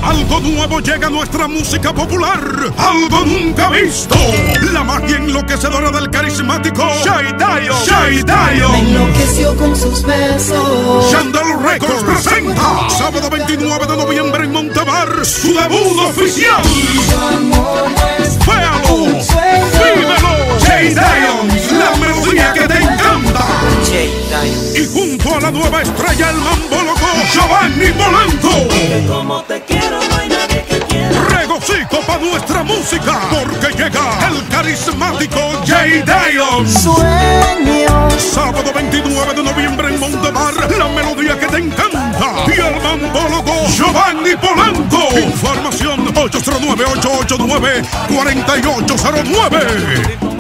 Algo nuevo llega a nuestra música popular. Algo nunca visto. La magia enloquecedora del carismático Shy Dion. Shy Dion. Me enloqueció con sus besos. Chandel Records presenta sábado 29 de noviembre en Montebar su debut oficial. Véalo, vívelo. Shy Dion, la melodía que te encanta. Y junto a la nueva estrella, el mambólogo Giovanni Polanco. Como te quiero, no hay nadie que quiera. Regocijo para nuestra música, porque llega el carismático Shy Dion. Sueño. Sábado 29 de noviembre en Montebar, la melodía que te encanta. Y el mambólogo Giovanni Polanco. Información 809-889-4809.